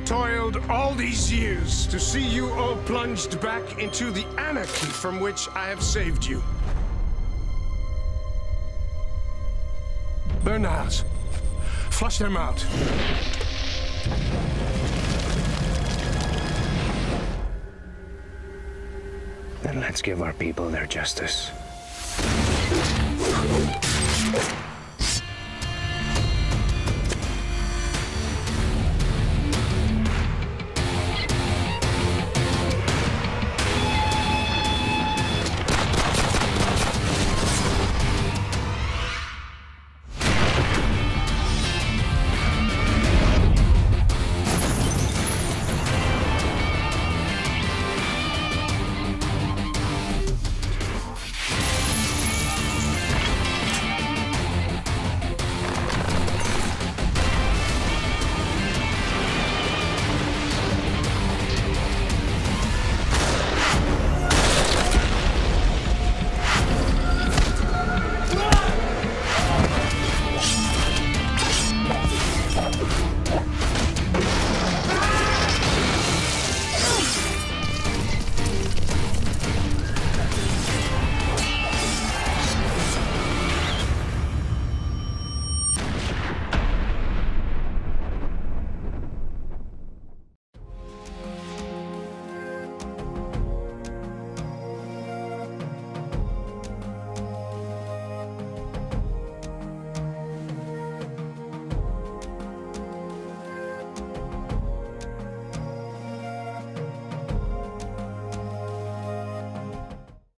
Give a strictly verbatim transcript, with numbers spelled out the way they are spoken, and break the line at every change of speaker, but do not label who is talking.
toiled all these years to see you all plunged back into the anarchy from which I have saved you. Their knives. Flush them out.
Then let's give our people their justice.